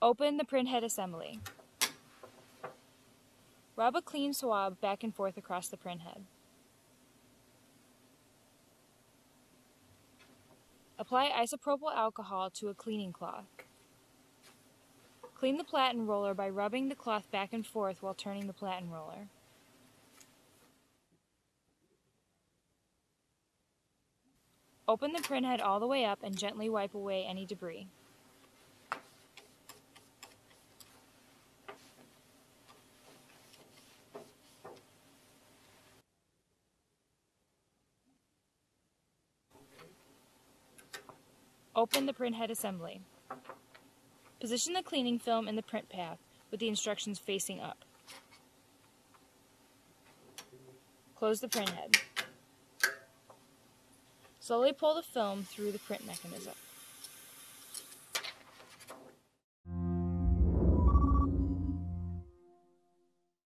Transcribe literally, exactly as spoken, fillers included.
Open the printhead assembly. Rub a clean swab back and forth across the printhead. Apply isopropyl alcohol to a cleaning cloth. Clean the platen roller by rubbing the cloth back and forth while turning the platen roller. Open the printhead all the way up and gently wipe away any debris. Open the printhead assembly. Position the cleaning film in the print path with the instructions facing up. Close the printhead. Slowly pull the film through the print mechanism.